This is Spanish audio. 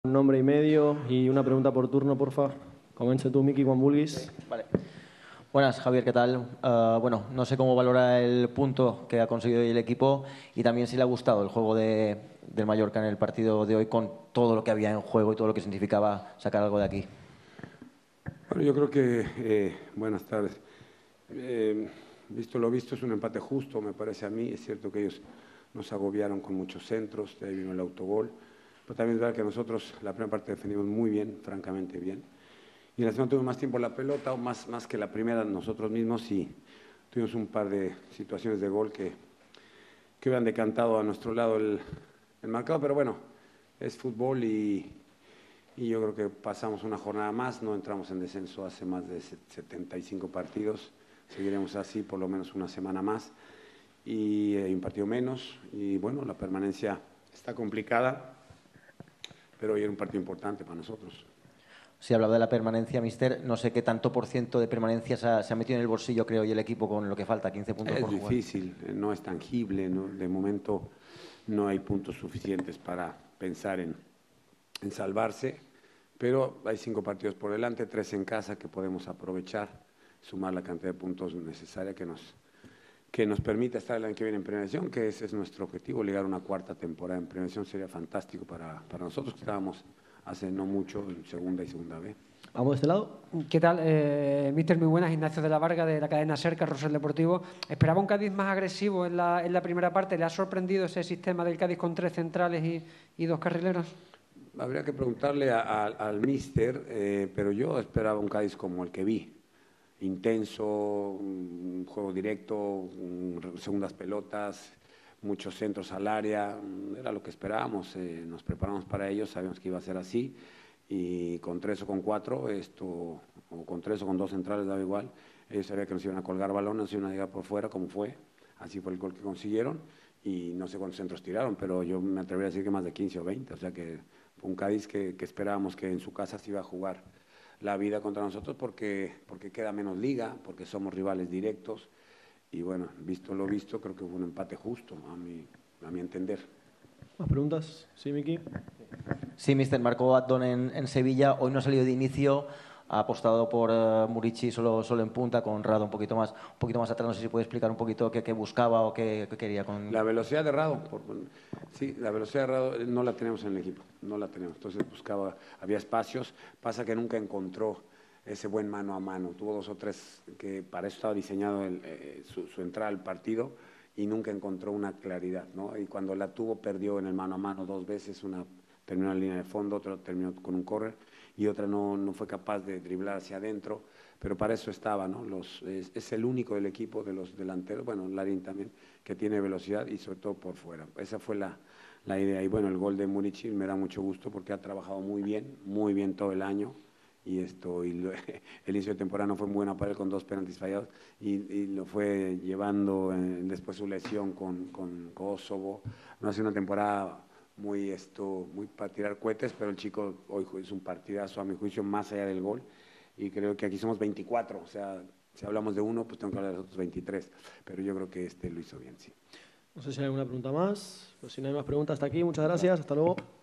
Un nombre y medio y una pregunta por turno, porfa. Comienza tú, Miki, con vulguis. Vale. Buenas, Javier, ¿qué tal? Bueno, no sé cómo valora el punto que ha conseguido hoy el equipo y también si le ha gustado el juego del Mallorca en el partido de hoy con todo lo que había en juego y todo lo que significaba sacar algo de aquí. Bueno, yo creo que, buenas tardes. Visto lo visto, es un empate justo, me parece a mí. Es cierto que ellos nos agobiaron con muchos centros, de ahí vino el autogol. Pero también es verdad que nosotros la primera parte defendimos muy bien, francamente bien. Y en la segunda tuvimos más tiempo la pelota, o más que la primera nosotros mismos, y tuvimos un par de situaciones de gol que hubieran decantado a nuestro lado el marcador. Pero bueno, es fútbol y yo creo que pasamos una jornada más, no entramos en descenso hace más de 75 partidos, seguiremos así por lo menos una semana más y un partido menos. Y bueno, la permanencia está complicada, pero hoy era un partido importante para nosotros. Si hablaba de la permanencia, mister, no sé qué tanto por ciento de permanencia se ha metido en el bolsillo, creo, y el equipo con lo que falta, 15 puntos por jugar. Es difícil, no es tangible, ¿no? De momento no hay puntos suficientes para pensar en salvarse, pero hay 5 partidos por delante, 3 en casa que podemos aprovechar, sumar la cantidad de puntos necesaria que nos permita estar el año que viene en Primera División, que ese es nuestro objetivo. Llegar a una cuarta temporada en Primera División sería fantástico para nosotros, que estábamos hace no mucho en Segunda y Segunda B. Vamos de este lado. ¿Qué tal, míster? Muy buenas. Ignacio de la Varga, de la cadena SER, Carrusel Deportivo. ¿Esperaba un Cádiz más agresivo en la primera parte? ¿Le ha sorprendido ese sistema del Cádiz con 3 centrales y 2 carrileros? Habría que preguntarle al míster, pero yo esperaba un Cádiz como el que vi. Intenso, un juego directo, segundas pelotas, muchos centros al área. Era lo que esperábamos, nos preparamos para ello, sabíamos que iba a ser así. Y con 3 o con 4, o con 3 o con 2 centrales, daba igual. Ellos sabían que nos iban a colgar balones, nos iban a llegar por fuera, como fue. Así fue el gol que consiguieron. Y no sé cuántos centros tiraron, pero yo me atrevería a decir que más de 15 o 20. O sea que fue un Cádiz que esperábamos que en su casa se iba a jugar la vida contra nosotros porque queda menos liga, porque somos rivales directos. Y bueno, visto lo visto, creo que fue un empate justo, a mi entender. ¿Más preguntas? Sí, Miki. Sí, mister, marcó Adón en Sevilla, hoy no ha salido de inicio, ha apostado por Murici solo en punta, con Rado un poquito más atrás. No sé si puede explicar un poquito qué buscaba o qué quería con... La velocidad de Rado, sí, la velocidad de Rado no la tenemos en el equipo, no la tenemos. Entonces buscaba, había espacios, pasa que nunca encontró ese buen mano a mano. Tuvo 2 o 3 que para eso estaba diseñado su entrada al partido y nunca encontró una claridad, ¿no? Y cuando la tuvo, perdió en el mano a mano 2 veces, una terminó en la línea de fondo, otra terminó con un córner y otra no fue capaz de driblar hacia adentro, pero para eso estaba, ¿no? Es el único del equipo de los delanteros, bueno, Larín también, que tiene velocidad y sobre todo por fuera. Esa fue la idea. Y bueno, el gol de Murici me da mucho gusto porque ha trabajado muy bien todo el año. Y el inicio de temporada no fue muy bueno para él con 2 penaltis fallados y lo fue llevando después su lesión con Kosovo. No ha sido una temporada muy para tirar cohetes, pero el chico hoy es un partidazo a mi juicio más allá del gol y creo que aquí somos 24, o sea, si hablamos de uno, pues tengo que hablar de los otros 23, pero yo creo que lo hizo bien, sí. No sé si hay alguna pregunta más, pero si no hay más preguntas hasta aquí, muchas gracias, hasta luego.